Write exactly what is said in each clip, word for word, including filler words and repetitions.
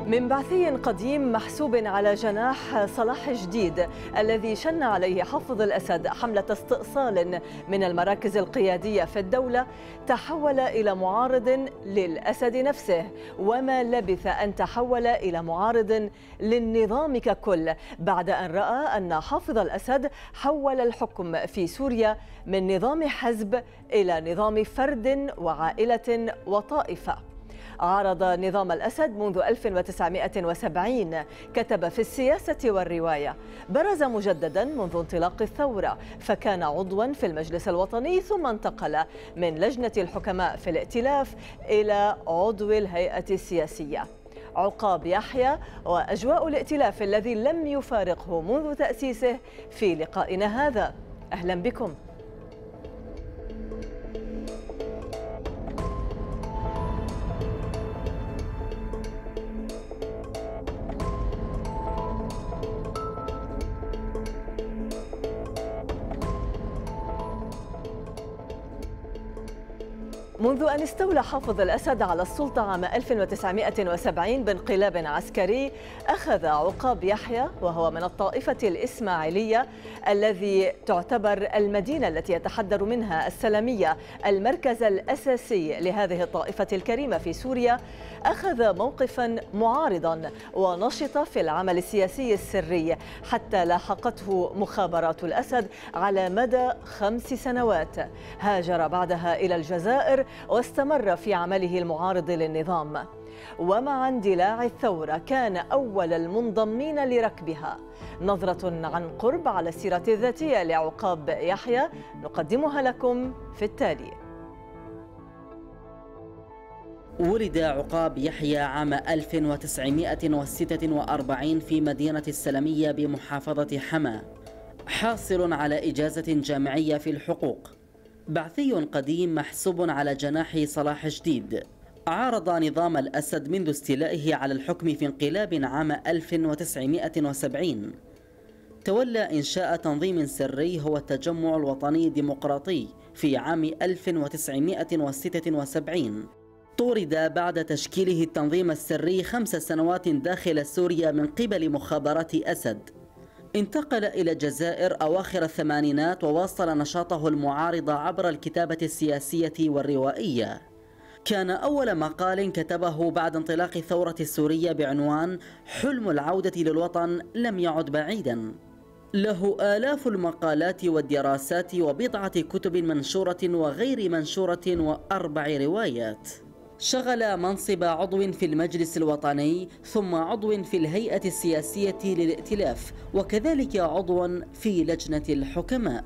من بعثي قديم محسوب على جناح صلاح جديد الذي شن عليه حافظ الأسد حملة استئصال من المراكز القيادية في الدولة، تحول إلى معارض للأسد نفسه، وما لبث أن تحول إلى معارض للنظام ككل بعد أن رأى أن حافظ الأسد حول الحكم في سوريا من نظام حزب إلى نظام فرد وعائلة وطائفة. عارض نظام الأسد منذ ألف وتسعمائة وسبعين، كتب في السياسة والرواية، برز مجددا منذ انطلاق الثورة، فكان عضوا في المجلس الوطني ثم انتقل من لجنة الحكماء في الائتلاف إلى عضو الهيئة السياسية. عقاب يحيى وأجواء الائتلاف الذي لم يفارقه منذ تأسيسه في لقائنا هذا. أهلا بكم. منذ أن استولى حافظ الأسد على السلطة عام ألف وتسعمائة وسبعين بانقلاب عسكري، أخذ عقاب يحيى وهو من الطائفة الإسماعيلية الذي تعتبر المدينة التي يتحدر منها السلمية المركز الأساسي لهذه الطائفة الكريمة في سوريا، أخذ موقفا معارضا ونشط في العمل السياسي السري حتى لاحقته مخابرات الأسد على مدى خمس سنوات. هاجر بعدها إلى الجزائر واستمر في عمله المعارض للنظام، ومع اندلاع الثورة كان أول المنضمين لركبها. نظرة عن قرب على السيرة الذاتية لعقاب يحيى نقدمها لكم في التالي. ولد عقاب يحيى عام ألف وتسعمائة وستة وأربعين في مدينة السلمية بمحافظة حما، حاصل على إجازة جامعية في الحقوق. بعثي قديم محسوب على جناح صلاح جديد، عارض نظام الأسد منذ استيلائه على الحكم في انقلاب عام ألف وتسعمائة وسبعين. تولى إنشاء تنظيم سري هو التجمع الوطني الديمقراطي في عام ألف وتسعمائة وستة وسبعين. طورد بعد تشكيله التنظيم السري خمس سنوات داخل سوريا من قبل مخابرات أسد. انتقل إلى الجزائر أواخر الثمانينات وواصل نشاطه المعارض عبر الكتابة السياسية والروائية. كان أول مقال كتبه بعد انطلاق الثورة السورية بعنوان حلم العودة للوطن لم يعد بعيدا. له آلاف المقالات والدراسات وبضعة كتب منشورة وغير منشورة وأربع روايات. شغل منصب عضو في المجلس الوطني ثم عضو في الهيئة السياسية للائتلاف، وكذلك عضو في لجنة الحكماء.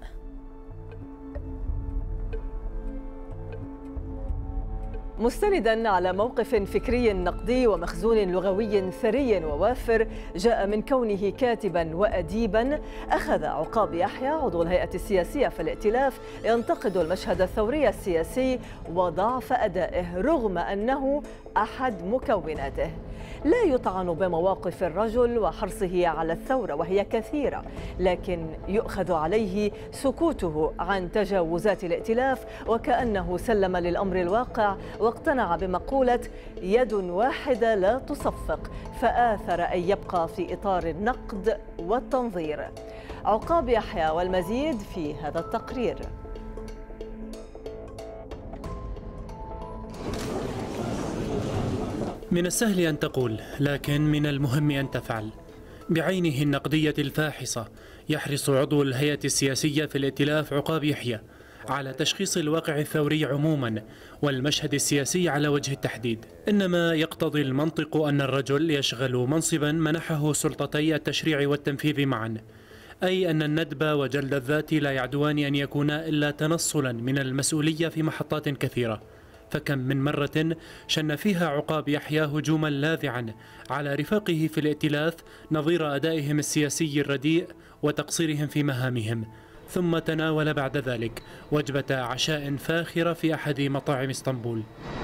مستندا على موقف فكري نقدي ومخزون لغوي ثري ووافر جاء من كونه كاتبا وأديبا، أخذ عقاب يحيى عضو الهيئة السياسية في الائتلاف ينتقد المشهد الثوري السياسي وضعف أدائه رغم أنه أحد مكوناته. لا يطعن بمواقف الرجل وحرصه على الثورة وهي كثيرة، لكن يؤخذ عليه سكوته عن تجاوزات الائتلاف وكأنه سلم للأمر الواقع واقتنع بمقولة يد واحدة لا تصفق، فآثر أن يبقى في إطار النقد والتنظير. عقاب يحيى والمزيد في هذا التقرير. من السهل أن تقول، لكن من المهم أن تفعل. بعينه النقدية الفاحصة يحرص عضو الهيئة السياسية في الائتلاف عقاب يحيى على تشخيص الواقع الثوري عموما والمشهد السياسي على وجه التحديد. إنما يقتضي المنطق أن الرجل يشغل منصبا منحه سلطتي التشريع والتنفيذ معا، أي أن الندب وجلد الذات لا يعدوان أن يكونا إلا تنصلا من المسؤولية في محطات كثيرة. فكم من مرة شن فيها عقاب يحيى هجوما لاذعا على رفاقه في الائتلاف نظير أدائهم السياسي الرديء وتقصيرهم في مهامهم، ثم تناول بعد ذلك وجبة عشاء فاخرة في أحد مطاعم اسطنبول.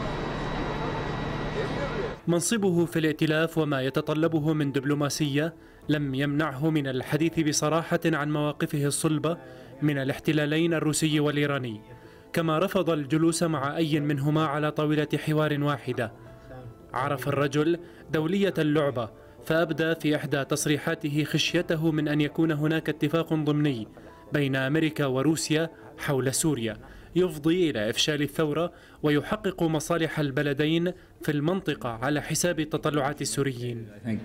منصبه في الائتلاف وما يتطلبه من دبلوماسية لم يمنعه من الحديث بصراحة عن مواقفه الصلبة من الاحتلالين الروسي والإيراني، كما رفض الجلوس مع أي منهما على طاولة حوار واحدة، عرف الرجل دولية اللعبة، فأبدى في إحدى تصريحاته خشيته من أن يكون هناك اتفاق ضمني بين أمريكا وروسيا حول سوريا يفضي إلى إفشال الثورة ويحقق مصالح البلدين في المنطقة على حساب تطلعات السوريين.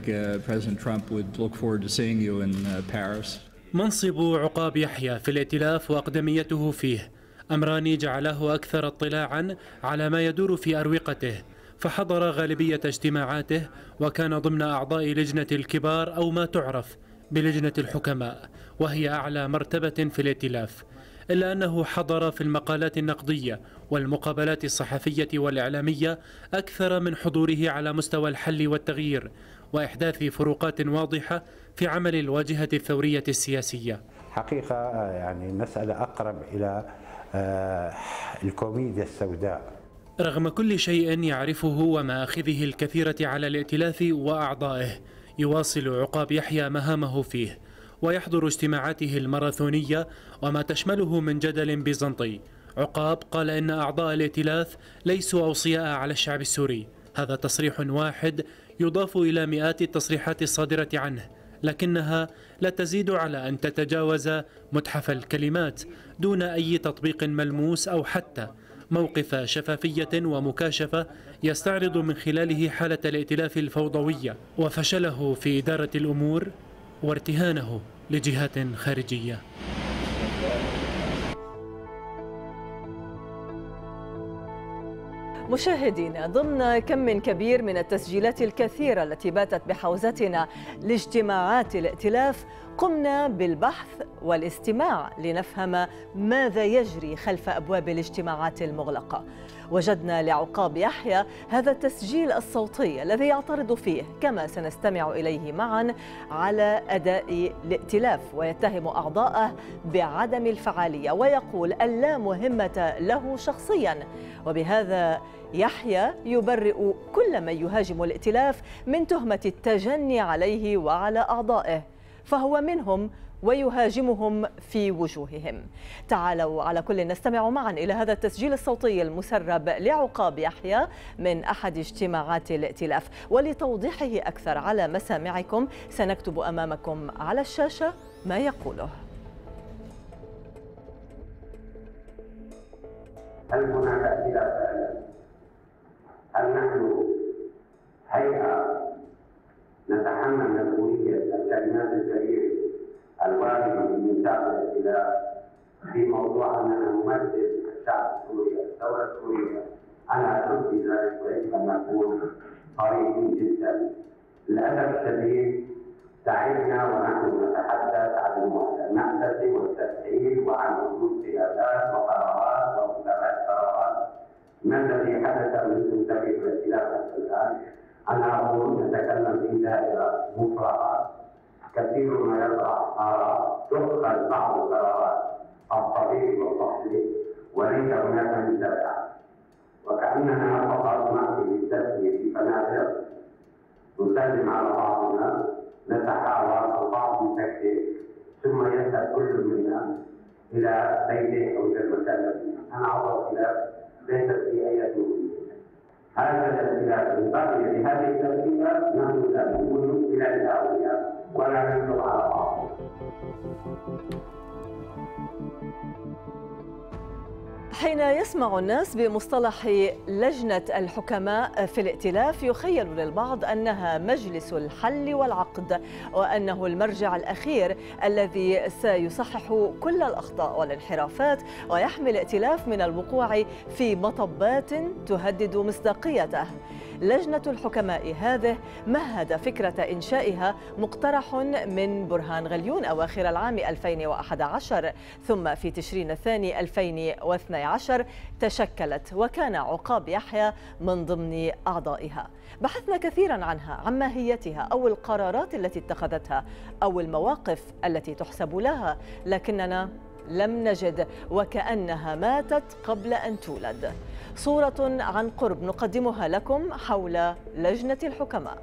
منصب عقاب يحيى في الائتلاف وأقدميته فيه أمران جعله أكثر اطلاعا على ما يدور في أروقته، فحضر غالبية اجتماعاته وكان ضمن أعضاء لجنة الكبار أو ما تعرف بلجنة الحكماء، وهي أعلى مرتبة في الائتلاف، إلا أنه حضر في المقالات النقدية والمقابلات الصحفية والإعلامية أكثر من حضوره على مستوى الحل والتغيير وإحداث فروقات واضحة في عمل الواجهة الثورية السياسية. حقيقة يعني مسألة أقرب إلى الكوميديا السوداء. رغم كل شيء يعرفه ومآخذه الكثيرة على الائتلاف وأعضائه، يواصل عقاب يحيى مهامه فيه ويحضر اجتماعاته الماراثونية وما تشمله من جدل بيزنطي. عقاب قال إن أعضاء الائتلاف ليسوا أوصياء على الشعب السوري، هذا تصريح واحد يضاف إلى مئات التصريحات الصادرة عنه، لكنها لا تزيد على أن تتجاوز متحف الكلمات دون أي تطبيق ملموس أو حتى موقف شفافية ومكاشفة يستعرض من خلاله حالة الائتلاف الفوضوية وفشله في إدارة الأمور وارتهانه لجهات خارجية. مشاهدينا، ضمن كم كبير من التسجيلات الكثيرة التي باتت بحوزتنا لاجتماعات الائتلاف، قمنا بالبحث والاستماع لنفهم ماذا يجري خلف أبواب الاجتماعات المغلقة. وجدنا لعقاب يحيى هذا التسجيل الصوتي الذي يعترض فيه كما سنستمع إليه معا على أداء الائتلاف، ويتهم أعضاءه بعدم الفعالية ويقول اللا مهمة له شخصيا، وبهذا يحيى يبرئ كل من يهاجم الائتلاف من تهمة التجني عليه وعلى أعضائه، فهو منهم ويهاجمهم في وجوههم. تعالوا على كل نستمع معا إلى هذا التسجيل الصوتي المسرب لعقاب يحيى من أحد اجتماعات الائتلاف، ولتوضيحه أكثر على مسامعكم سنكتب أمامكم على الشاشة ما يقوله. هل هناك ائتلاف؟ هل نحن هيئة نتحمل مسؤولية الكلمات الكبيرة الواردة من ميثاق الائتلاف في موضوع أننا نمثل الشعب السوري الثورة السورية؟ أنا أدرك ذلك ويجب أن نكون قريبين جدا. للأسف الشديد تعبنا ونحن نتحدث عن المأسسة والتسهيل وعن وجود سياسات وقرارات ومتابعة قرارات. ما الذي حدث منذ تغيير الائتلاف الآن؟ أنا أقول نتكلم في دائرة مفرغة، كثير ما يطرح آراء تؤخذ بعض القرارات الطبيعي والصحي وليس هناك متابعة، وكأننا فقط نأتي بالتسوية في فنادق نسلم على بعضنا، نتحاور البعض يتكتك ثم يذهب كل منا إلى بيته أو إلى المكان. أنا أعرف إلى ليست في أي وجود. هذا الائتلاف الباقي بهذه الترتيبات نحن لا نكون إلى الأولياء ولا ننظر على بعض. حين يسمع الناس بمصطلح لجنة الحكماء في الائتلاف يخيل للبعض أنها مجلس الحل والعقد، وأنه المرجع الأخير الذي سيصحح كل الأخطاء والانحرافات ويحمي الائتلاف من الوقوع في مطبات تهدد مصداقيته. لجنة الحكماء هذه مهد فكرة إنشائها مقترح من برهان غليون أواخر العام ألفين وأحد عشر، ثم في تشرين الثاني ألفين واثني عشر تشكلت وكان عقاب يحيى من ضمن أعضائها. بحثنا كثيرا عنها، عن ماهيتها أو القرارات التي اتخذتها أو المواقف التي تحسب لها، لكننا لم نجد، وكأنها ماتت قبل أن تولد. صورة عن قرب نقدمها لكم حول لجنة الحكماء.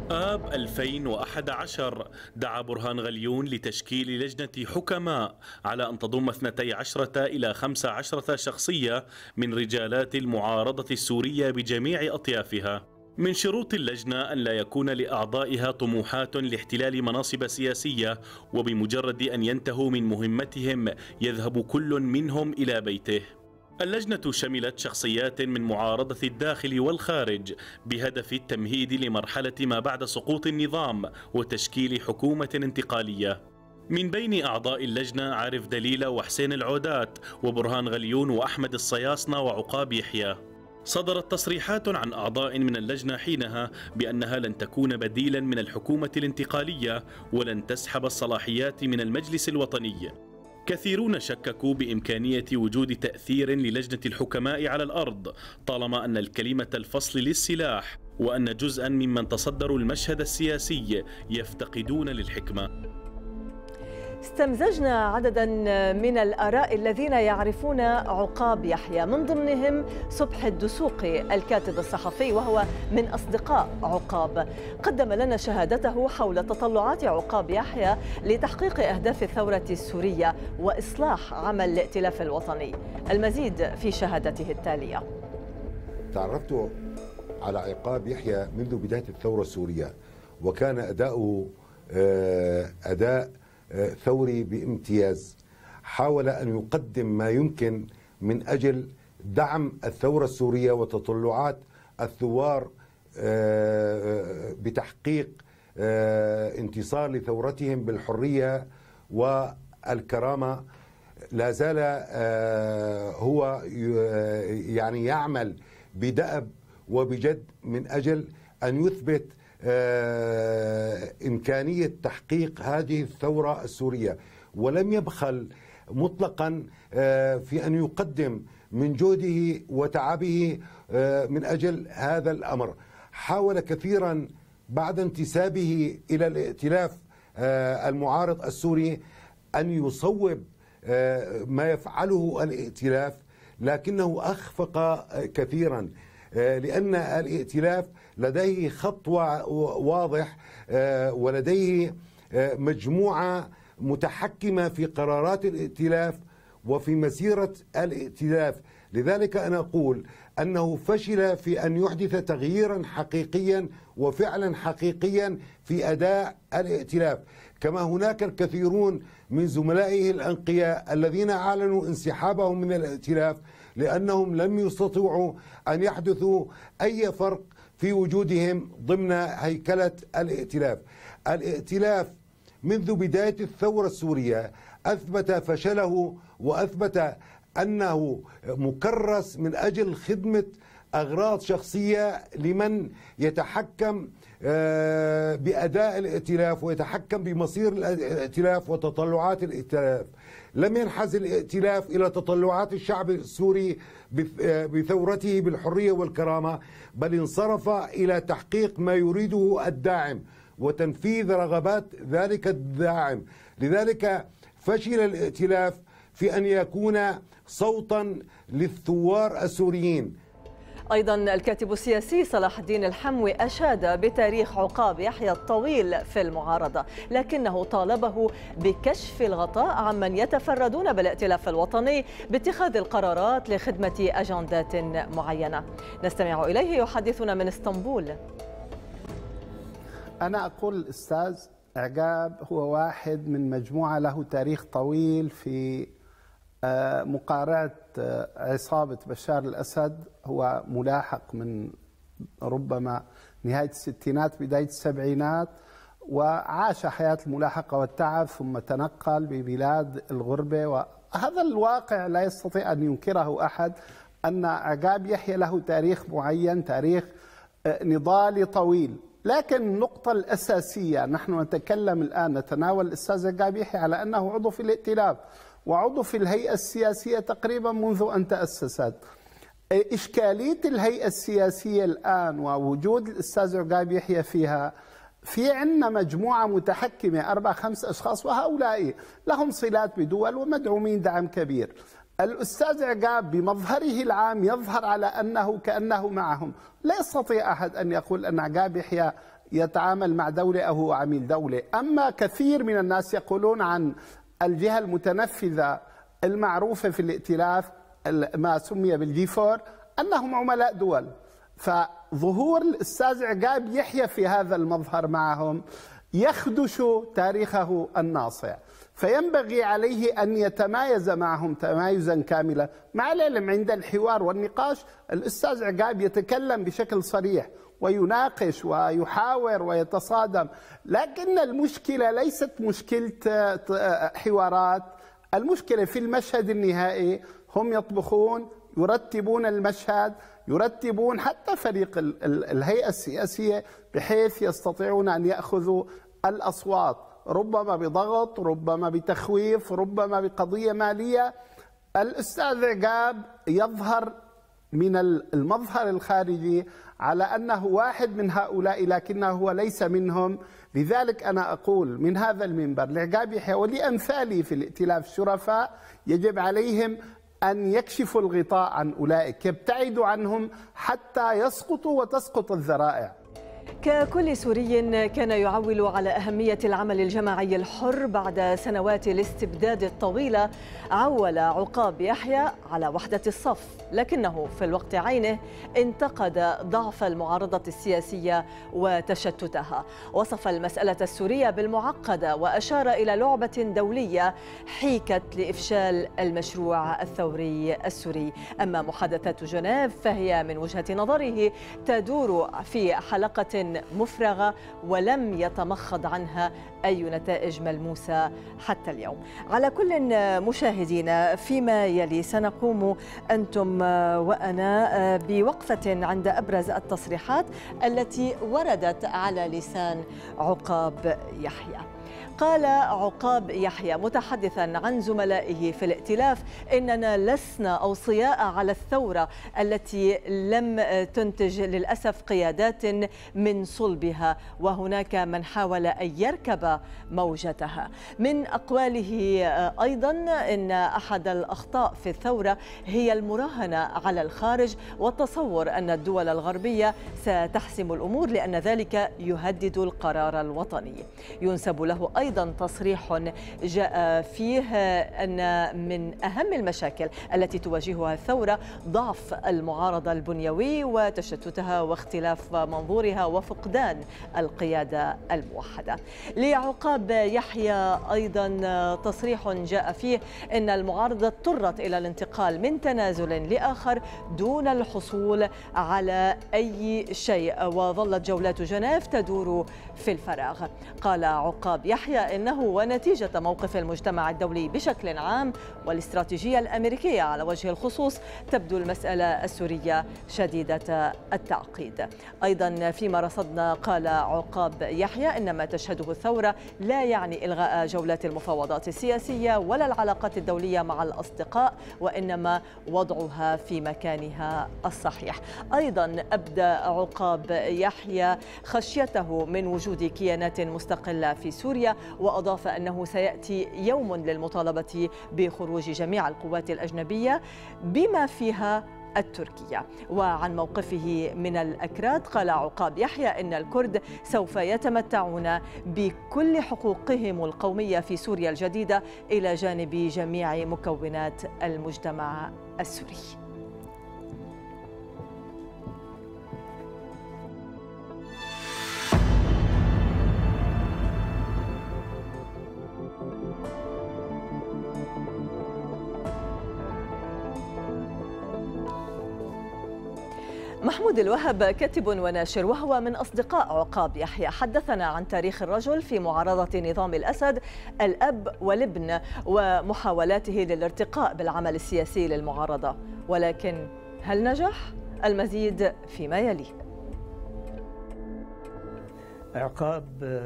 آب ألفين وأحد عشر دعا برهان غليون لتشكيل لجنة حكماء على أن تضم اثنتي عشرة إلى خمس عشرة شخصية من رجالات المعارضة السورية بجميع أطيافها. من شروط اللجنة أن لا يكون لأعضائها طموحات لاحتلال مناصب سياسية، وبمجرد أن ينتهوا من مهمتهم يذهب كل منهم إلى بيته. اللجنة شملت شخصيات من معارضة الداخل والخارج بهدف التمهيد لمرحلة ما بعد سقوط النظام وتشكيل حكومة انتقالية. من بين أعضاء اللجنة عارف دليلة وحسين العودات وبرهان غليون وأحمد الصياصنة وعقاب يحيى. صدرت تصريحات عن أعضاء من اللجنة حينها بأنها لن تكون بديلا من الحكومة الانتقالية ولن تسحب الصلاحيات من المجلس الوطني. كثيرون شككوا بإمكانية وجود تأثير للجنة الحكماء على الأرض طالما أن الكلمة الفصل للسلاح، وأن جزءا ممن تصدروا المشهد السياسي يفتقدون للحكمة. استمزجنا عددا من الآراء الذين يعرفون عقاب يحيى، من ضمنهم صبحي الدسوقي الكاتب الصحفي وهو من أصدقاء عقاب. قدم لنا شهادته حول تطلعات عقاب يحيى لتحقيق أهداف الثورة السورية وإصلاح عمل الائتلاف الوطني. المزيد في شهادته التالية. تعرفت على عقاب يحيى منذ بداية الثورة السورية، وكان أداؤه أداء ثوري بامتياز. حاول أن يقدم ما يمكن من أجل دعم الثورة السورية وتطلعات الثوار بتحقيق انتصار لثورتهم بالحرية والكرامة. لا زال هو يعني يعمل بدأب وبجد من أجل أن يثبت إمكانية تحقيق هذه الثورة السورية، ولم يبخل مطلقا في أن يقدم من جهده وتعبه من أجل هذا الأمر. حاول كثيرا بعد انتسابه إلى الائتلاف المعارض السوري أن يصوب ما يفعله الائتلاف، لكنه أخفق كثيرا، لأن الائتلاف لديه خط واضح ولديه مجموعة متحكمة في قرارات الائتلاف وفي مسيرة الائتلاف. لذلك أنا أقول أنه فشل في أن يحدث تغييرا حقيقيا وفعلا حقيقيا في أداء الائتلاف، كما هناك الكثيرون من زملائه الأنقياء الذين أعلنوا انسحابهم من الائتلاف لأنهم لم يستطيعوا أن يحدثوا أي فرق في وجودهم ضمن هيكلة الائتلاف. الائتلاف منذ بداية الثورة السورية أثبت فشله، وأثبت أنه مكرس من أجل خدمة أغراض شخصية لمن يتحكم بأداء الائتلاف ويتحكم بمصير الائتلاف وتطلعات الائتلاف. لم ينحاز الائتلاف إلى تطلعات الشعب السوري بثورته بالحرية والكرامة، بل انصرف إلى تحقيق ما يريده الداعم وتنفيذ رغبات ذلك الداعم. لذلك فشل الائتلاف في أن يكون صوتا للثوار السوريين. أيضا الكاتب السياسي صلاح الدين الحموي أشاد بتاريخ عقاب يحيى الطويل في المعارضة، لكنه طالبه بكشف الغطاء عمن يتفردون بالائتلاف الوطني باتخاذ القرارات لخدمة أجندات معينة. نستمع إليه يحدثنا من اسطنبول. أنا أقول الأستاذ عقاب هو واحد من مجموعة له تاريخ طويل في مقارعة عصابة بشار الأسد. هو ملاحق من ربما نهاية الستينات بداية السبعينات، وعاش حياة الملاحقة والتعب ثم تنقل ببلاد الغربة، وهذا الواقع لا يستطيع أن ينكره أحد، أن عقاب يحيى له تاريخ معين، تاريخ نضالي طويل. لكن النقطة الأساسية، نحن نتكلم الآن نتناول الأستاذ عقاب يحيى على أنه عضو في الائتلاف وعضو في الهيئة السياسية تقريبا منذ أن تأسست. إشكالية الهيئة السياسية الآن ووجود الأستاذ عقاب يحيى فيها، في عندنا مجموعة متحكمة أربع خمس أشخاص، وهؤلاء لهم صلات بدول ومدعومين دعم كبير. الأستاذ عقاب بمظهره العام يظهر على أنه كأنه معهم. لا يستطيع أحد أن يقول أن عقاب يحيى يتعامل مع دولة أو هو عميل دولة. أما كثير من الناس يقولون عن الجهة المتنفذة المعروفة في الائتلاف ما سمي بالجي فور أنهم عملاء دول، فظهور الأستاذ عقاب يحيى في هذا المظهر معهم يخدش تاريخه الناصع، فينبغي عليه أن يتمايز معهم تمايزا كاملا. مع العلم عند الحوار والنقاش الأستاذ عقاب يتكلم بشكل صريح ويناقش ويحاور ويتصادم، لكن المشكلة ليست مشكلة حوارات، المشكلة في المشهد النهائي. هم يطبخون، يرتبون المشهد، يرتبون حتى فريق الهيئة السياسية بحيث يستطيعون أن يأخذوا الأصوات، ربما بضغط، ربما بتخويف، ربما بقضية مالية. الأستاذ عقاب يظهر من المظهر الخارجي على أنه واحد من هؤلاء لكنه هو ليس منهم. لذلك أنا أقول من هذا المنبر لعقاب يحيى ولأمثاله في الائتلاف الشرفاء يجب عليهم أن يكشفوا الغطاء عن أولئك، يبتعدوا عنهم حتى يسقطوا وتسقط الذرائع. ككل سوري كان يعول على أهمية العمل الجماعي الحر بعد سنوات الاستبداد الطويلة، عول عقاب يحيى على وحدة الصف، لكنه في الوقت عينه انتقد ضعف المعارضة السياسية وتشتتها. وصف المسألة السورية بالمعقدة وأشار إلى لعبة دولية حيكت لإفشال المشروع الثوري السوري. أما محادثات جنيف فهي من وجهة نظره تدور في حلقة مفرغة ولم يتمخض عنها أي نتائج ملموسة حتى اليوم. على كل مشاهدينا، فيما يلي سنقوم أنتم وأنا بوقفة عند أبرز التصريحات التي وردت على لسان عقاب يحيى. قال عقاب يحيى متحدثا عن زملائه في الائتلاف: إننا لسنا أوصياء على الثورة التي لم تنتج للأسف قيادات من صلبها، وهناك من حاول أن يركب موجتها. من أقواله أيضا إن أحد الأخطاء في الثورة هي المراهنة على الخارج والتصور أن الدول الغربية ستحسم الأمور لأن ذلك يهدد القرار الوطني. ينسب له أيضا أيضا تصريح جاء فيه أن من أهم المشاكل التي تواجهها الثورة ضعف المعارضة البنيوي وتشتتها واختلاف منظورها وفقدان القيادة الموحدة. لعقاب يحيى أيضا تصريح جاء فيه أن المعارضة اضطرت إلى الانتقال من تنازل لآخر دون الحصول على أي شيء، وظلت جولات جنيف تدور في الفراغ. قال عقاب يحيى إنه ونتيجة موقف المجتمع الدولي بشكل عام والاستراتيجية الأمريكية على وجه الخصوص تبدو المسألة السورية شديدة التعقيد. أيضا فيما رصدنا قال عقاب يحيى إن ما تشهده الثورة لا يعني إلغاء جولات المفاوضات السياسية ولا العلاقات الدولية مع الأصدقاء، وإنما وضعها في مكانها الصحيح. أيضا أبدى عقاب يحيى خشيته من وجود كيانات مستقلة في سوريا، وأضاف أنه سيأتي يوم للمطالبة بخروج جميع القوات الأجنبية بما فيها التركية. وعن موقفه من الأكراد قال عقاب يحيى إن الكرد سوف يتمتعون بكل حقوقهم القومية في سوريا الجديدة إلى جانب جميع مكونات المجتمع السوري. محمود الوهب كاتب وناشر وهو من أصدقاء عقاب يحيى حدثنا عن تاريخ الرجل في معارضة نظام الأسد، الأب والابن، ومحاولاته للارتقاء بالعمل السياسي للمعارضة. ولكن هل نجح؟ المزيد فيما يلي. عقاب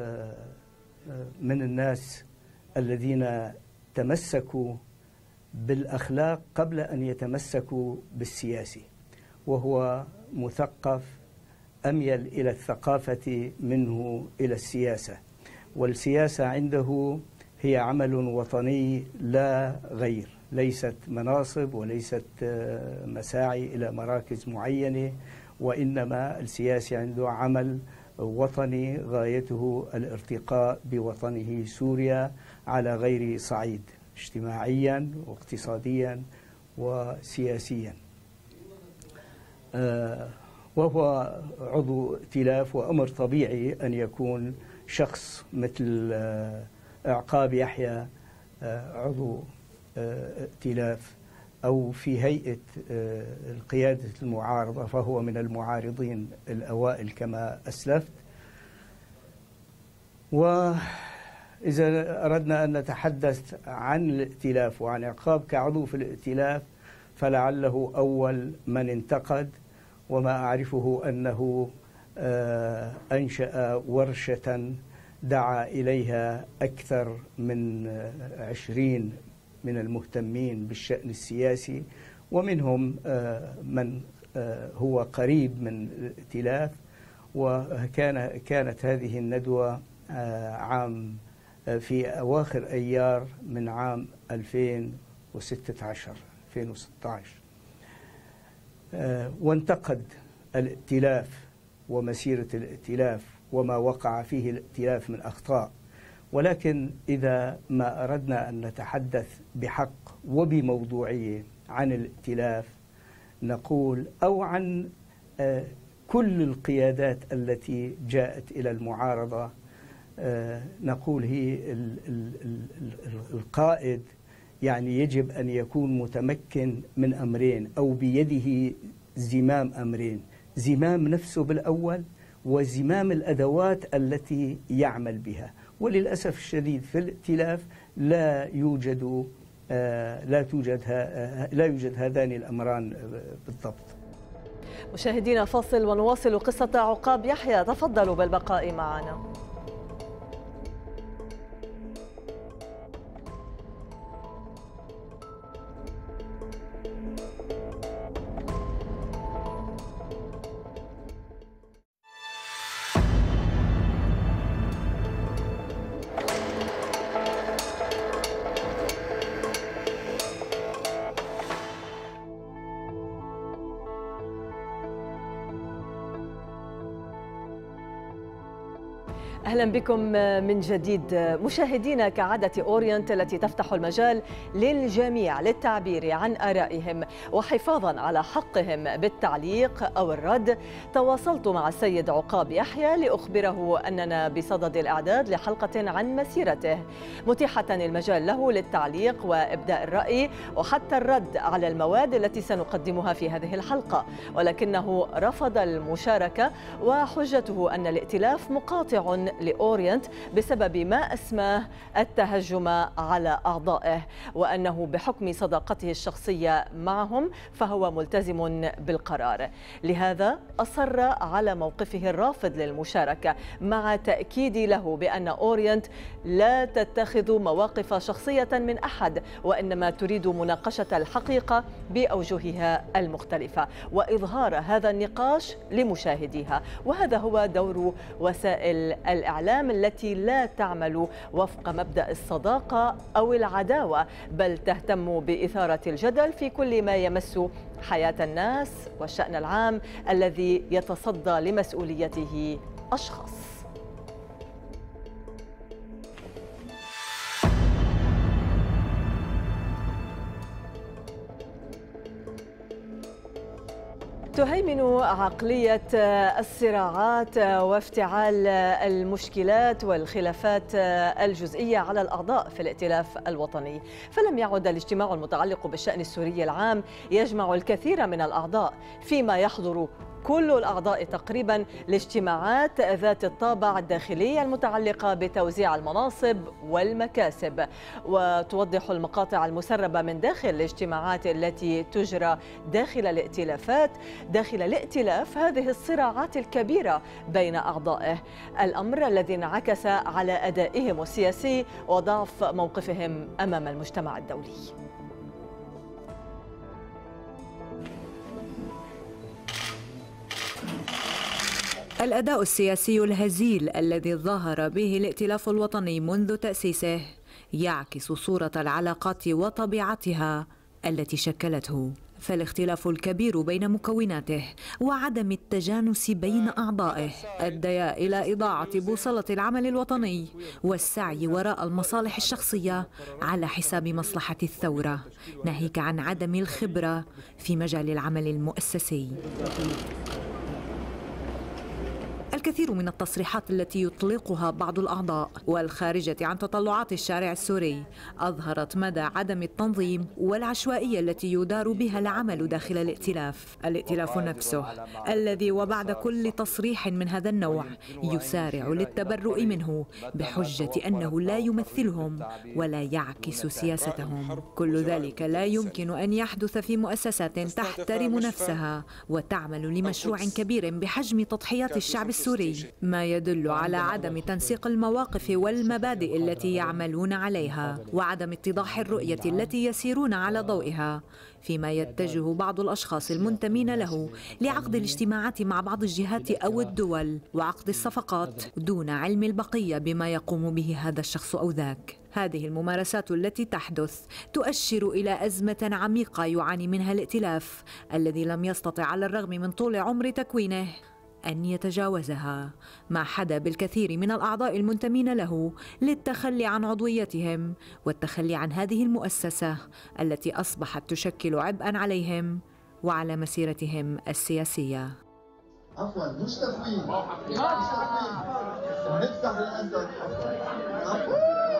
من الناس الذين تمسكوا بالأخلاق قبل أن يتمسكوا بالسياسي، وهو مثقف أميل إلى الثقافة منه إلى السياسة، والسياسة عنده هي عمل وطني لا غير، ليست مناصب وليست مساعي إلى مراكز معينة، وإنما السياسي عنده عمل وطني غايته الارتقاء بوطنه سوريا على غير صعيد اجتماعيا واقتصاديا وسياسيا، وهو عضو ائتلاف، وأمر طبيعي أن يكون شخص مثل عقاب يحيى عضو ائتلاف أو في هيئة القيادة المعارضة، فهو من المعارضين الأوائل كما أسلفت. وإذا أردنا أن نتحدث عن الائتلاف وعن عقاب كعضو في الائتلاف، فلعله أول من انتقد، وما أعرفه أنه أنشأ ورشة دعا إليها أكثر من عشرين من المهتمين بالشأن السياسي، ومنهم من هو قريب من الائتلاف. وكان كانت هذه الندوة عام في أواخر أيار من عام ألفين وستة عشر ألفين وستة عشر، وانتقد الائتلاف ومسيرة الائتلاف وما وقع فيه الائتلاف من أخطاء. ولكن إذا ما أردنا أن نتحدث بحق وبموضوعية عن الائتلاف، نقول أو عن كل القيادات التي جاءت إلى المعارضة، نقول هي القائد يعني يجب أن يكون متمكن من أمرين، أو بيده زمام أمرين: زمام نفسه بالأول، وزمام الأدوات التي يعمل بها. وللأسف الشديد في الائتلاف لا يوجد لا توجد لا يوجد هذان الأمران بالضبط. مشاهدينا فاصل ونواصل قصة عقاب يحيى، تفضلوا بالبقاء معنا. أهلا بكم من جديد مشاهدينا. كعادة أورينت التي تفتح المجال للجميع للتعبير عن آرائهم وحفاظا على حقهم بالتعليق أو الرد، تواصلت مع السيد عقاب يحيى لأخبره أننا بصدد الإعداد لحلقة عن مسيرته، متيحة المجال له للتعليق وإبداء الرأي وحتى الرد على المواد التي سنقدمها في هذه الحلقة، ولكنه رفض المشاركة، وحجته أن الائتلاف مقاطع لأورينت بسبب ما أسماه التهجم على أعضائه، وأنه بحكم صداقته الشخصية معهم فهو ملتزم بالقرار. لهذا أصر على موقفه الرافض للمشاركة، مع تأكيدي له بأن أورينت لا تتخذ مواقف شخصية من أحد، وإنما تريد مناقشة الحقيقة بأوجهها المختلفة وإظهار هذا النقاش لمشاهديها. وهذا هو دور وسائل الإعلام التي لا تعمل وفق مبدأ الصداقة أو العداوة، بل تهتم بإثارة الجدل في كل ما يمس حياة الناس والشأن العام الذي يتصدى لمسؤوليته أشخاص. تهيمن عقلية الصراعات وافتعال المشكلات والخلافات الجزئية على الأعضاء في الائتلاف الوطني، فلم يعد الاجتماع المتعلق بالشأن السوري العام يجمع الكثير من الأعضاء، فيما يحضر كل الأعضاء تقريبا لاجتماعات ذات الطابع الداخلي المتعلقة بتوزيع المناصب والمكاسب. وتوضح المقاطع المسربة من داخل الاجتماعات التي تجرى داخل الائتلافات داخل الائتلاف هذه الصراعات الكبيرة بين أعضائه، الأمر الذي انعكس على أدائهم السياسي وضعف موقفهم أمام المجتمع الدولي. الأداء السياسي الهزيل الذي ظهر به الائتلاف الوطني منذ تأسيسه يعكس صورة العلاقات وطبيعتها التي شكلته. فالاختلاف الكبير بين مكوناته وعدم التجانس بين أعضائه أديا إلى إضاعة بوصلة العمل الوطني والسعي وراء المصالح الشخصية على حساب مصلحة الثورة، ناهيك عن عدم الخبرة في مجال العمل المؤسسي. الكثير من التصريحات التي يطلقها بعض الأعضاء والخارجة عن تطلعات الشارع السوري أظهرت مدى عدم التنظيم والعشوائية التي يدار بها العمل داخل الائتلاف. الائتلاف نفسه الذي وبعد كل تصريح من هذا النوع يسارع للتبرؤ منه بحجة أنه لا يمثلهم ولا يعكس سياستهم. كل ذلك لا يمكن أن يحدث في مؤسسات تحترم نفسها وتعمل لمشروع كبير بحجم تضحيات الشعب السوري، ما يدل على عدم تنسيق المواقف والمبادئ التي يعملون عليها وعدم اتضاح الرؤية التي يسيرون على ضوئها، فيما يتجه بعض الأشخاص المنتمين له لعقد الاجتماعات مع بعض الجهات أو الدول وعقد الصفقات دون علم البقية بما يقوم به هذا الشخص أو ذاك. هذه الممارسات التي تحدث تؤشر إلى أزمة عميقة يعاني منها الائتلاف الذي لم يستطع على الرغم من طول عمر تكوينه أن يتجاوزها، ما حدا بالكثير من الأعضاء المنتمين له للتخلي عن عضويتهم والتخلي عن هذه المؤسسة التي أصبحت تشكل عبئا عليهم وعلى مسيرتهم السياسية. عفوا مش تكوين مش تكوين نفتح الانترنت عفوا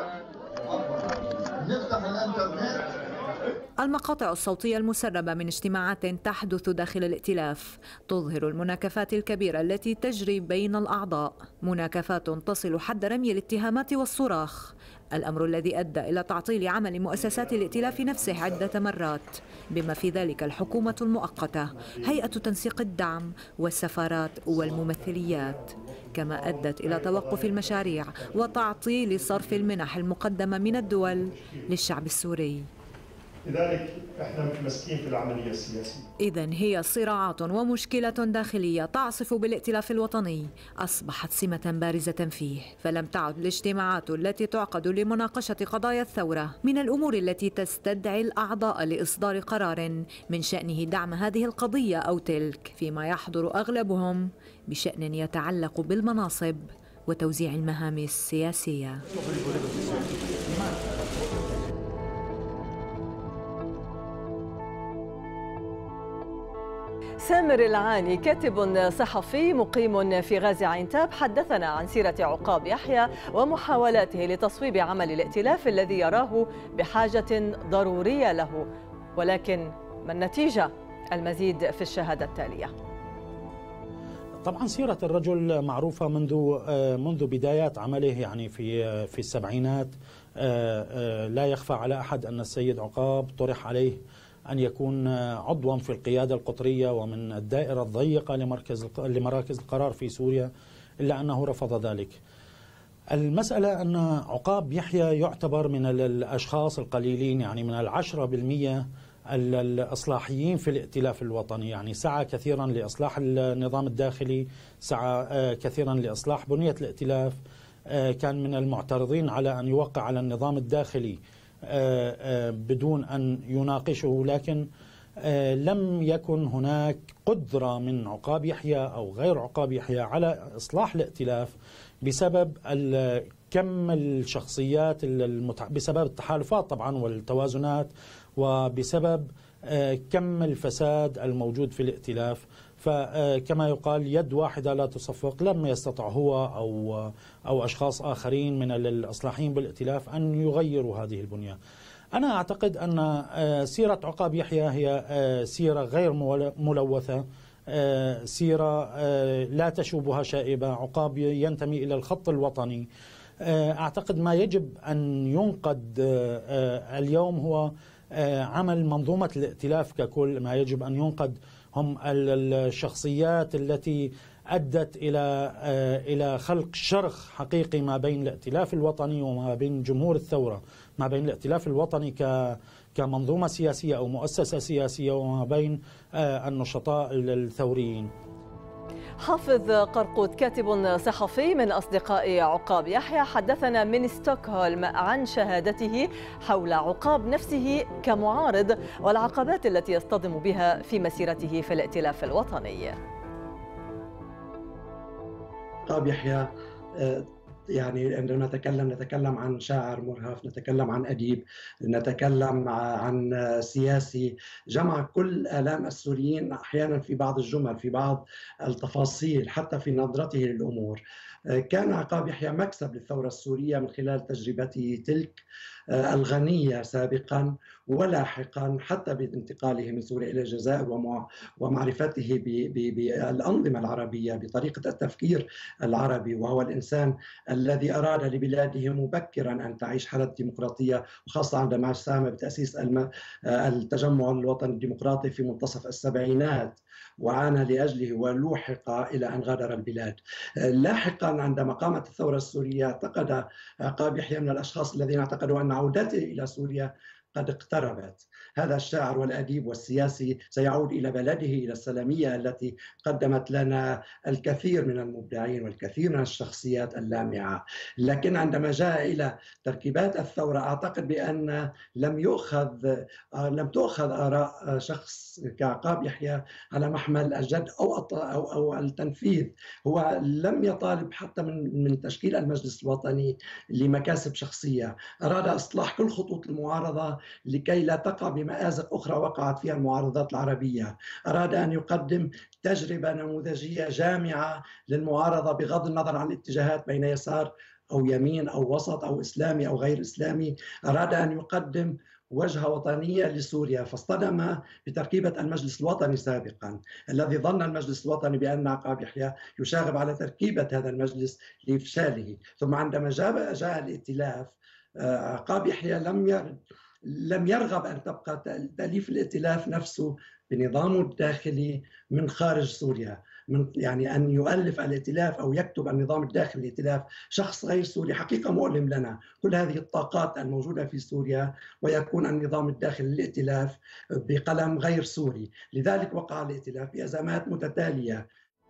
عفوا نفتح الانترنت. المقاطع الصوتية المسربة من اجتماعات تحدث داخل الائتلاف تظهر المناكفات الكبيرة التي تجري بين الأعضاء، مناكفات تصل حد رمي الاتهامات والصراخ، الأمر الذي أدى إلى تعطيل عمل مؤسسات الائتلاف نفسه عدة مرات، بما في ذلك الحكومة المؤقتة، هيئة تنسيق الدعم والسفارات والممثليات، كما أدت إلى توقف المشاريع وتعطيل صرف المنح المقدمة من الدول للشعب السوري. لذلك احنا متمسكين في العمليه السياسيه. إذن هي صراعات ومشكلة داخلية تعصف بالائتلاف الوطني أصبحت سمة بارزة فيه، فلم تعد الاجتماعات التي تعقد لمناقشة قضايا الثورة من الأمور التي تستدعي الأعضاء لإصدار قرار من شأنه دعم هذه القضية أو تلك، فيما يحضر أغلبهم بشأن يتعلق بالمناصب وتوزيع المهام السياسية. سامر العاني كاتب صحفي مقيم في غازي عنتاب حدثنا عن سيرة عقاب يحيى ومحاولاته لتصويب عمل الائتلاف الذي يراه بحاجة ضرورية له، ولكن ما النتيجة؟ المزيد في الشهادة التالية. طبعا سيرة الرجل معروفة منذ منذ بدايات عمله، يعني في في السبعينات. لا يخفى على أحد أن السيد عقاب طرح عليه أن يكون عضوا في القيادة القطرية ومن الدائرة الضيقة لمركز لمراكز القرار في سوريا، إلا أنه رفض ذلك. المسألة أن عقاب يحيى يعتبر من الأشخاص القليلين، يعني من العشرة بالمئة الإصلاحيين في الائتلاف الوطني، يعني سعى كثيرا لإصلاح النظام الداخلي، سعى كثيرا لإصلاح بنية الائتلاف، كان من المعترضين على أن يوقع على النظام الداخلي بدون أن يناقشه، لكن لم يكن هناك قدرة من عقاب يحيى أو غير عقاب يحيى على إصلاح الائتلاف بسبب كم الشخصيات المتع... بسبب التحالفات طبعا والتوازنات، وبسبب كم الفساد الموجود في الائتلاف. فكما يقال يد واحدة لا تصفق، لم يستطع هو أو أو أشخاص آخرين من الإصلاحيين بالائتلاف أن يغيروا هذه البنية. أنا أعتقد أن سيرة عقاب يحيى هي سيرة غير ملوثة، سيرة لا تشوبها شائبة. عقاب ينتمي إلى الخط الوطني. أعتقد ما يجب أن ينقد اليوم هو عمل منظومة الائتلاف ككل. ما يجب أن ينقد هم الشخصيات التي أدت إلى إلى خلق شرخ حقيقي ما بين الائتلاف الوطني وما بين جمهور الثورة، ما بين الائتلاف الوطني كمنظومة سياسية أو مؤسسة سياسية وما بين النشطاء الثوريين. حافظ قرقود كاتب صحفي من أصدقاء عقاب يحيى حدثنا من ستوكهولم عن شهادته حول عقاب نفسه كمعارض والعقبات التي يصطدم بها في مسيرته في الائتلاف الوطني. عقاب يحيى يعني عندما نتكلم نتكلم عن شاعر مرهف، نتكلم عن أديب، نتكلم عن سياسي جمع كل آلام السوريين أحيانا في بعض الجمل، في بعض التفاصيل، حتى في نظرته للأمور. كان عقاب يحيى مكسب للثورة السورية من خلال تجربته تلك الغنية سابقا ولاحقا، حتى بانتقاله من سوريا إلى الجزائر ومعرفته بالأنظمة العربية، بطريقة التفكير العربي، وهو الإنسان الذي أراد لبلاده مبكرا أن تعيش حالة ديمقراطية، وخاصة عندما ساهم بتأسيس التجمع الوطني الديمقراطي في منتصف السبعينات وعانى لأجله ولوحق إلى أن غادر البلاد. لاحقا عندما قامت الثورة السورية اعتقد عقاب يحيى من الأشخاص الذين اعتقدوا أن عودته إلى سوريا قد اقتربت. هذا الشاعر والأديب والسياسي سيعود إلى بلده، إلى السلمية التي قدمت لنا الكثير من المبدعين والكثير من الشخصيات اللامعة. لكن عندما جاء إلى تركيبات الثورة أعتقد بأن لم يؤخذ لم تؤخذ آراء شخص كعقاب يحيى على محمل الجد أو أو أو التنفيذ. هو لم يطالب حتى من من تشكيل المجلس الوطني لمكاسب شخصية، أراد إصلاح كل خطوط المعارضة لكي لا تقع بمآزق أخرى وقعت فيها المعارضات العربية. أراد أن يقدم تجربة نموذجية جامعة للمعارضة بغض النظر عن الاتجاهات بين يسار أو يمين أو وسط أو إسلامي أو غير إسلامي. أراد أن يقدم وجهة وطنية لسوريا، فاصطدم بتركيبة المجلس الوطني سابقا، الذي ظن المجلس الوطني بأن عقاب يحيى يشاغب على تركيبة هذا المجلس لإفشاله. ثم عندما جاء جاء الائتلاف، عقاب يحيى لم لم يرغب أن تبقى تأليف الائتلاف نفسه بنظامه الداخلي من خارج سوريا، من يعني أن يؤلف الائتلاف أو يكتب النظام الداخلي الائتلاف شخص غير سوري حقيقة مؤلم لنا كل هذه الطاقات الموجودة في سوريا، ويكون النظام الداخلي للائتلاف بقلم غير سوري. لذلك وقع الائتلاف بأزمات متتالية.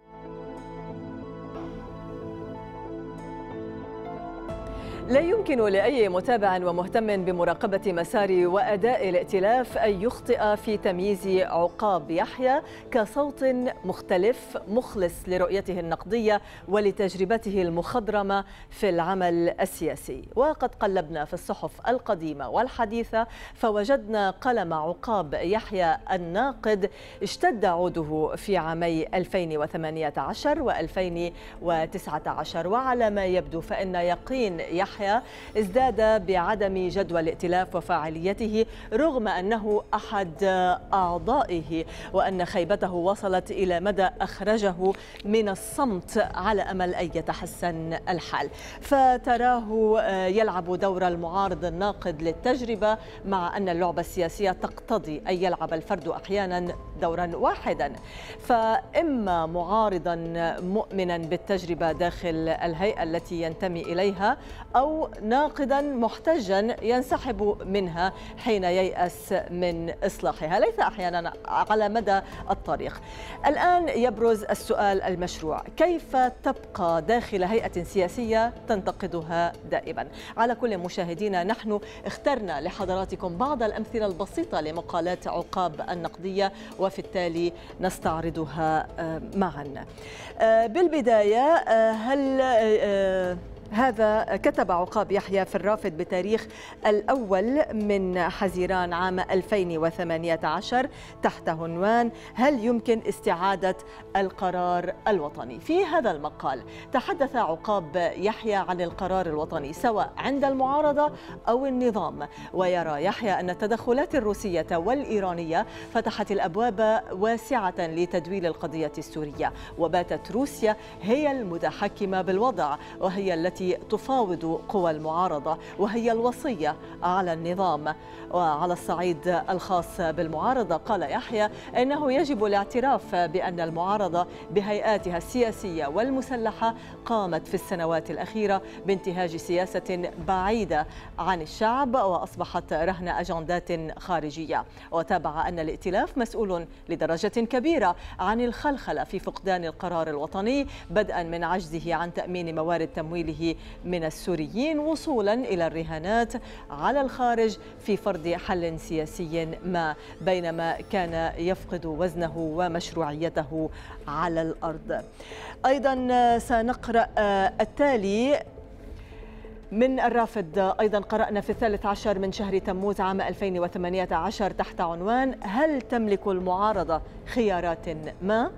لا يمكن لأي متابع ومهتم بمراقبة مسار وأداء الائتلاف أن يخطئ في تمييز عقاب يحيى كصوت مختلف مخلص لرؤيته النقدية ولتجربته المخضرمة في العمل السياسي. وقد قلبنا في الصحف القديمة والحديثة فوجدنا قلم عقاب يحيى الناقد اشتد عوده في عامي ألفين وثمانية عشر وألفين وتسعة عشر، وعلى ما يبدو فإن يقين يحيى ازداد بعدم جدوى الائتلاف وفاعليته رغم أنه أحد أعضائه، وأن خيبته وصلت إلى مدى أخرجه من الصمت على أمل أن يتحسن الحال. فتراه يلعب دور المعارض الناقد للتجربة، مع أن اللعبة السياسية تقتضي أن يلعب الفرد أحيانا دورا واحدا، فإما معارضا مؤمنا بالتجربة داخل الهيئة التي ينتمي إليها، أو ناقدا محتجا ينسحب منها حين ييأس من إصلاحها، ليس أحيانا على مدى الطريق. الآن يبرز السؤال المشروع: كيف تبقى داخل هيئة سياسية تنتقدها دائما؟ على كل مشاهدينا، نحن اخترنا لحضراتكم بعض الأمثلة البسيطة لمقالات عقاب النقدية، وفي التالي نستعرضها معا. بالبداية، هل هذا كتب عقاب يحيى في الرافد بتاريخ الأول من حزيران عام ألفين وثمانية عشر تحت عنوان: هل يمكن استعادة القرار الوطني؟ في هذا المقال تحدث عقاب يحيى عن القرار الوطني سواء عند المعارضة أو النظام، ويرى يحيى أن التدخلات الروسية والإيرانية فتحت الأبواب واسعة لتدويل القضية السورية، وباتت روسيا هي المتحكمة بالوضع، وهي التي التي تفاوض قوى المعارضة، وهي الوصية على النظام. وعلى الصعيد الخاص بالمعارضة قال يحيى إنه يجب الاعتراف بأن المعارضة بهيئاتها السياسية والمسلحة قامت في السنوات الأخيرة بانتهاج سياسة بعيدة عن الشعب وأصبحت رهن أجندات خارجية. وتابع أن الائتلاف مسؤول لدرجة كبيرة عن الخلخلة في فقدان القرار الوطني، بدءا من عجزه عن تأمين موارد تمويله من السوريين وصولا إلى الرهانات على الخارج في فرض حل سياسي ما، بينما كان يفقد وزنه ومشروعيته على الأرض. أيضا سنقرأ التالي من الرافد. أيضا قرأنا في الثالث عشر من شهر تموز عام ألفين وثمانية عشر تحت عنوان: هل تملك المعارضة خيارات ما؟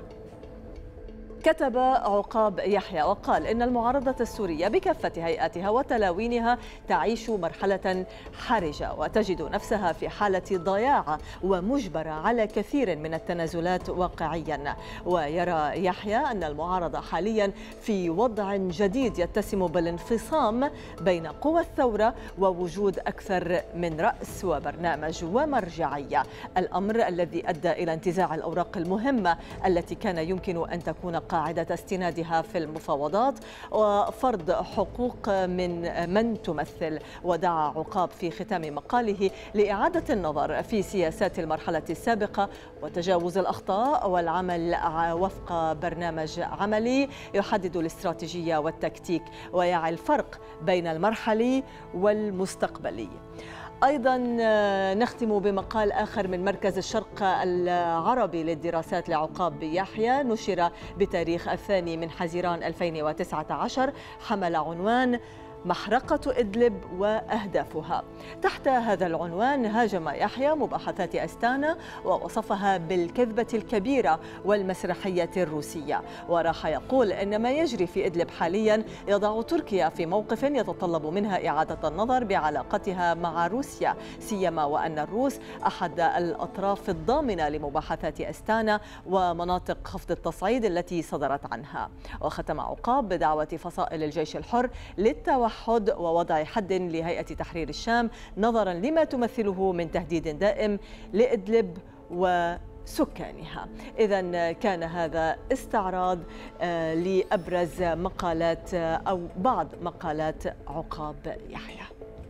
كتب عقاب يحيى وقال إن المعارضة السورية بكافة هيئاتها وتلاوينها تعيش مرحلة حرجة وتجد نفسها في حالة ضياع ومجبرة على كثير من التنازلات واقعيا. ويرى يحيى أن المعارضة حاليا في وضع جديد يتسم بالانفصام بين قوى الثورة ووجود أكثر من رأس وبرنامج ومرجعية، الأمر الذي أدى إلى انتزاع الأوراق المهمة التي كان يمكن أن تكون قاعدة استنادها في المفاوضات وفرض حقوق من من تمثل. ودعا عقاب في ختام مقاله لإعادة النظر في سياسات المرحلة السابقة وتجاوز الأخطاء والعمل وفق برنامج عملي يحدد الاستراتيجية والتكتيك ويعي الفرق بين المرحلي والمستقبلي. أيضا نختم بمقال آخر من مركز الشرق العربي للدراسات لعقاب يحيى، نشر بتاريخ الثاني من حزيران ألفين وتسعة عشر، حمل عنوان: محرقة إدلب وأهدافها. تحت هذا العنوان هاجم يحيى مباحثات أستانا ووصفها بالكذبة الكبيرة والمسرحية الروسية، وراح يقول إن ما يجري في إدلب حاليا يضع تركيا في موقف يتطلب منها إعادة النظر بعلاقتها مع روسيا، سيما وأن الروس أحد الأطراف الضامنة لمباحثات أستانا ومناطق خفض التصعيد التي صدرت عنها. وختم عقاب بدعوة فصائل الجيش الحر للتوحد ووضع حد لهيئة تحرير الشام نظرا لما تمثله من تهديد دائم لإدلب وسكانها. إذن كان هذا استعراض لأبرز مقالات أو بعض مقالات عقاب يحيى.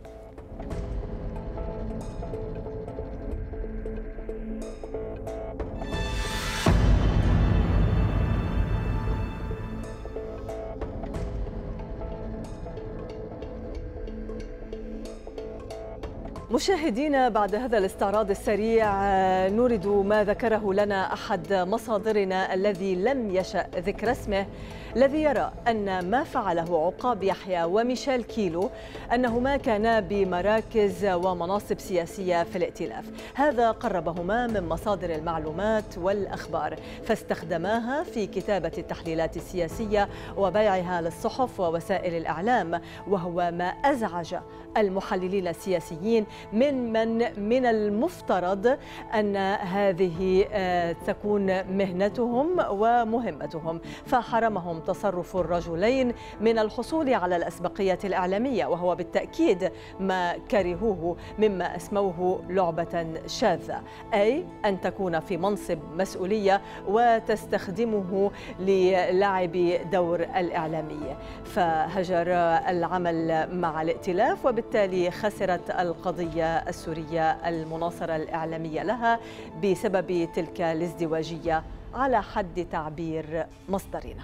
مشاهدينا، بعد هذا الاستعراض السريع نورد ما ذكره لنا أحد مصادرنا الذي لم يشأ ذكر اسمه، الذي يرى أن ما فعله عقاب يحيى وميشيل كيلو أنهما كانا بمراكز ومناصب سياسية في الائتلاف. هذا قربهما من مصادر المعلومات والأخبار فاستخدماها في كتابة التحليلات السياسية وبيعها للصحف ووسائل الإعلام، وهو ما أزعج المحللين السياسيين من من من المفترض أن هذه تكون مهنتهم ومهمتهم، فحرمهم تصرف الرجلين من الحصول على الأسبقية الإعلامية، وهو بالتأكيد ما كرهوه مما أسموه لعبة شاذة، أي أن تكون في منصب مسؤولية وتستخدمه للعب دور الإعلامي. فهجر العمل مع الائتلاف وبالتالي خسرت القضية السورية المناصرة الإعلامية لها بسبب تلك الازدواجية على حد تعبير مصدرنا.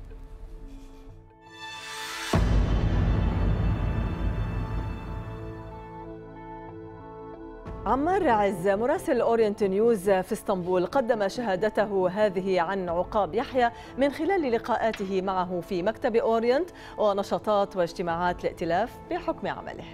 عمار عز مراسل أورينت نيوز في اسطنبول قدم شهادته هذه عن عقاب يحيى من خلال لقاءاته معه في مكتب أورينت ونشاطات واجتماعات الائتلاف بحكم عمله.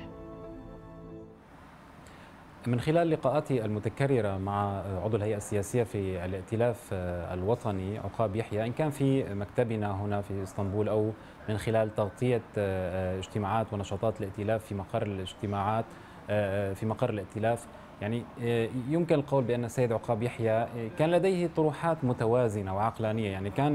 من خلال لقاءاتي المتكررة مع عضو الهيئة السياسية في الائتلاف الوطني عقاب يحيى، إن كان في مكتبنا هنا في اسطنبول أو من خلال تغطية اجتماعات ونشاطات الائتلاف في مقر الاجتماعات في مقر الائتلاف، يعني يمكن القول بأن السيد عقاب يحيى كان لديه طروحات متوازنة وعقلانية. يعني كان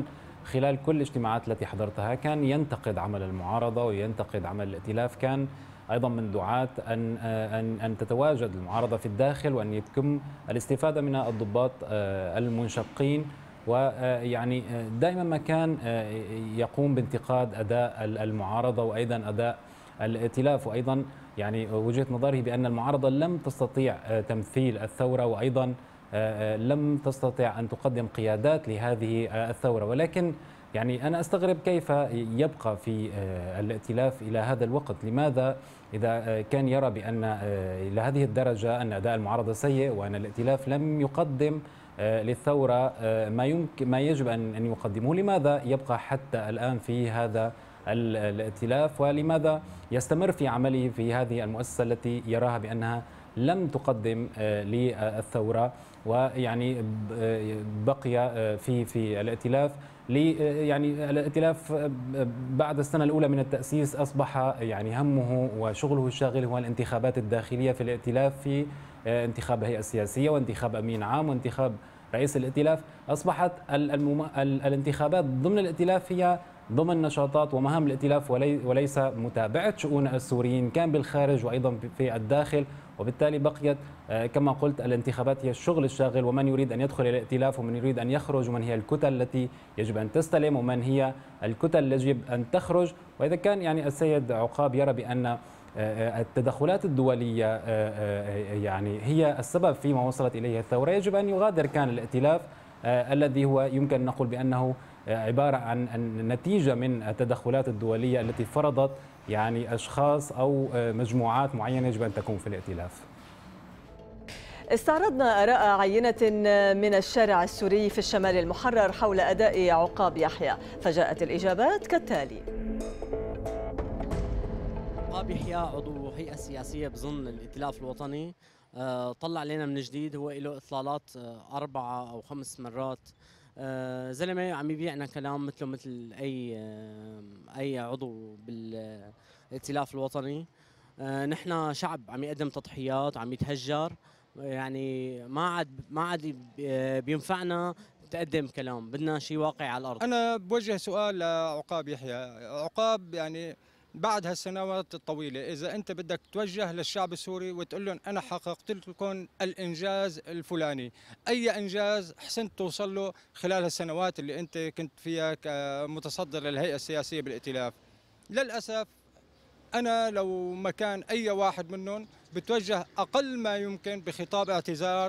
خلال كل الاجتماعات التي حضرتها كان ينتقد عمل المعارضة وينتقد عمل الائتلاف، كان أيضا من دعاة أن أن أن تتواجد المعارضة في الداخل وأن يتم الاستفادة من الضباط المنشقين، ويعني دائما ما كان يقوم بانتقاد أداء المعارضة وأيضا أداء الائتلاف، وأيضا يعني وجهة نظره بأن المعارضة لم تستطيع تمثيل الثورة وأيضا لم تستطيع أن تقدم قيادات لهذه الثورة. ولكن يعني أنا أستغرب كيف يبقى في الائتلاف إلى هذا الوقت. لماذا إذا كان يرى بأن إلى هذه الدرجة أن أداء المعارضة سيء وأن الائتلاف لم يقدم للثورة ما يمكن ما يجب أن أن يقدمه، لماذا يبقى حتى الآن في هذا الائتلاف؟ ولماذا يستمر في عمله في هذه المؤسسة التي يراها بأنها لم تقدم للثورة؟ ويعني بقي في في الائتلاف يعني الائتلاف بعد السنة الأولى من التأسيس أصبح يعني همه وشغله الشاغل هو الانتخابات الداخلية في الائتلاف، في انتخاب الهيئة السياسية وانتخاب أمين عام وانتخاب رئيس الائتلاف. أصبحت المم... الانتخابات ضمن الائتلاف هي ضمن نشاطات ومهام الائتلاف وليس متابعة شؤون السوريين كان بالخارج وأيضا في الداخل، وبالتالي بقيت كما قلت الانتخابات هي الشغل الشاغل، ومن يريد أن يدخل إلى الائتلاف ومن يريد أن يخرج، ومن هي الكتل التي يجب أن تستلم ومن هي الكتل التي يجب أن تخرج. وإذا كان يعني السيد عقاب يرى بأن التدخلات الدولية يعني هي السبب فيما وصلت إليه الثورة، يجب أن يغادر كان الائتلاف الذي هو يمكن أن نقول بأنه عبارة عن نتيجة من التدخلات الدولية التي فرضت يعني أشخاص أو مجموعات معينة يجب أن تكون في الائتلاف. استعرضنا آراء عينة من الشارع السوري في الشمال المحرر حول أداء عقاب يحيى، فجاءت الإجابات كالتالي. عقاب يحيى عضو هيئة سياسية بظن الائتلاف الوطني، طلع علينا من جديد، هو له إطلالات أربعة أو خمس مرات، زلمة عم يبيعنا كلام مثله مثل أي أي عضو بالائتلاف الوطني. نحن شعب عم يقدم تضحيات وعم يتهجر، يعني ما عاد ما عاد بينفعنا تقدم كلام، بدنا شيء واقعي على الأرض. أنا بوجه سؤال لعقاب يحيى. عقاب يعني بعد هالسنوات الطويلة إذا أنت بدك توجه للشعب السوري وتقول لهم أنا حققت لكم الإنجاز الفلاني، أي إنجاز حسنت توصل له خلال هالسنوات اللي أنت كنت فيها كمتصدر للهيئة السياسية بالائتلاف؟ للأسف أنا لو مكان أي واحد منهم بتوجه أقل ما يمكن بخطاب اعتذار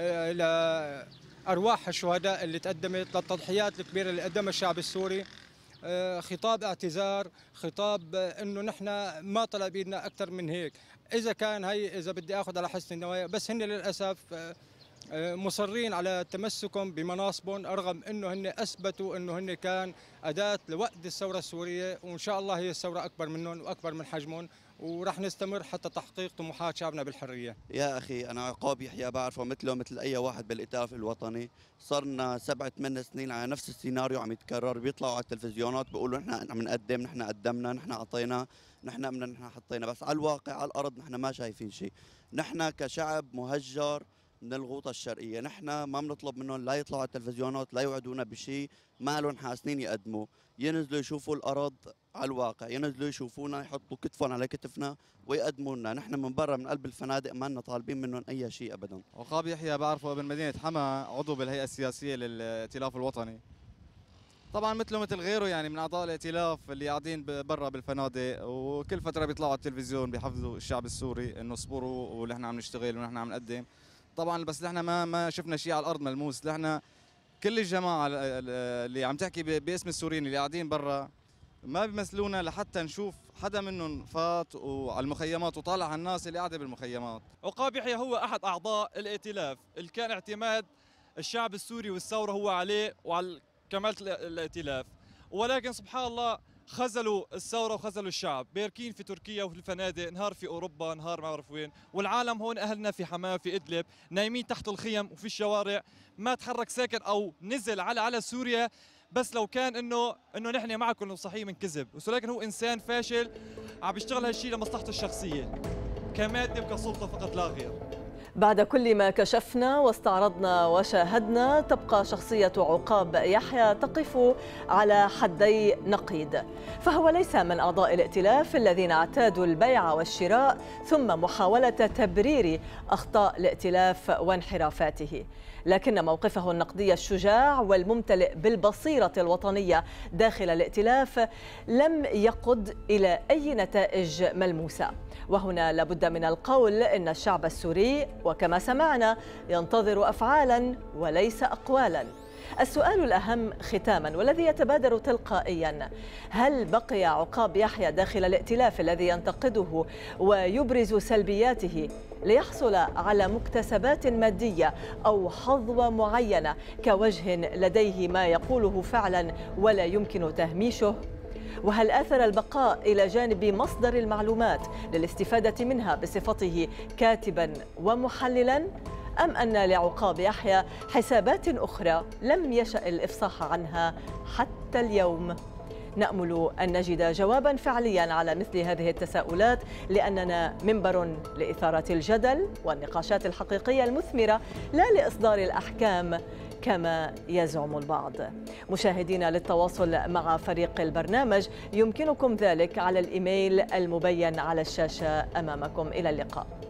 لأرواح الشهداء اللي تقدمت، للتضحيات الكبيرة اللي قدمها الشعب السوري، خطاب اعتذار، خطاب انه نحن ما طلع بيدنا اكثر من هيك. اذا كان هي اذا بدي اخذ على حسن النوايا، بس هن للاسف مصرين على تمسكهم بمناصبهم رغم انه هن اثبتوا انه هن كان اداه لوقت الثوره السوريه، وان شاء الله هي الثوره اكبر منهم واكبر من حجمهم، ورح نستمر حتى تحقيق طموحات شعبنا بالحريه. يا اخي انا عقاب يحيى بعرفه مثله مثل اي واحد بالائتلاف الوطني، صرنا سبع ثمان سنين على نفس السيناريو عم يتكرر، بيطلعوا على التلفزيونات بيقولوا نحن عم نقدم، نحن قدمنا، نحن اعطينا، نحن امنا، نحن حطينا، بس على الواقع على الارض نحن ما شايفين شيء. نحن كشعب مهجر من الغوطة الشرقية، نحن ما بنطلب منهم لا يطلعوا على التلفزيونات، لا يوعدونا بشيء ما لهم حاسنين يقدموا، ينزلوا يشوفوا الأرض على الواقع، ينزلوا يشوفونا، يحطوا كتفهم على كتفنا ويقدموا لنا. نحن من برا من قلب الفنادق ما لنا طالبين منهم أي شيء أبدا. عقاب يحيى بعرفه ابن مدينة حما، عضو بالهيئة السياسية للائتلاف الوطني. طبعا مثله مثل غيره يعني من أعضاء الائتلاف اللي قاعدين برا بالفنادق، وكل فترة بيطلعوا على التلفزيون بيحفزوا الشعب السوري إنه اصبروا ونحن عم نشتغل ونحن عم نقدم. طبعا بس نحن ما ما شفنا شيء على الارض ملموس. نحن كل الجماعه اللي عم تحكي باسم السوريين اللي قاعدين برا ما بيمثلونا لحتى نشوف حدا منهم فات وعلى المخيمات وطالع على الناس اللي قاعده بالمخيمات. عقاب يحيى هو احد اعضاء الائتلاف اللي كان اعتماد الشعب السوري والثوره هو عليه وعلى كمالة الائتلاف، ولكن سبحان الله خذلوا الثوره وخذلوا الشعب، باركين في تركيا وفي الفنادق، نهار في اوروبا، نهار ما بعرف وين، والعالم هون اهلنا في حماه في ادلب نايمين تحت الخيم وفي الشوارع، ما تحرك ساكن او نزل على على سوريا، بس لو كان انه انه نحن معكم صحيح من كذب، ولكن هو انسان فاشل عم بيشتغل هالشيء لمصلحته الشخصيه كماده وكسلطه فقط لا غير. بعد كل ما كشفنا واستعرضنا وشاهدنا، تبقى شخصية عقاب يحيى تقف على حدي نقيض، فهو ليس من أعضاء الائتلاف الذين اعتادوا البيع والشراء ثم محاولة تبرير أخطاء الائتلاف وانحرافاته، لكن موقفه النقدي الشجاع والممتلئ بالبصيرة الوطنية داخل الائتلاف لم يقد إلى أي نتائج ملموسة. وهنا لابد من القول إن الشعب السوري وكما سمعنا ينتظر أفعالا وليس أقوالا. السؤال الأهم ختاما والذي يتبادر تلقائيا، هل بقي عقاب يحيى داخل الائتلاف الذي ينتقده ويبرز سلبياته ليحصل على مكتسبات مادية أو حظوة معينة كوجه لديه ما يقوله فعلا ولا يمكن تهميشه؟ وهل آثر البقاء إلى جانب مصدر المعلومات للاستفادة منها بصفته كاتبا ومحللا، أم أن لعقاب يحيى حسابات أخرى لم يشأ الإفصاح عنها حتى اليوم؟ نأمل أن نجد جوابا فعليا على مثل هذه التساؤلات، لأننا منبر لإثارة الجدل والنقاشات الحقيقية المثمرة، لا لإصدار الأحكام كما يزعم البعض. مشاهدينا، للتواصل مع فريق البرنامج يمكنكم ذلك على الإيميل المبين على الشاشة أمامكم. إلى اللقاء.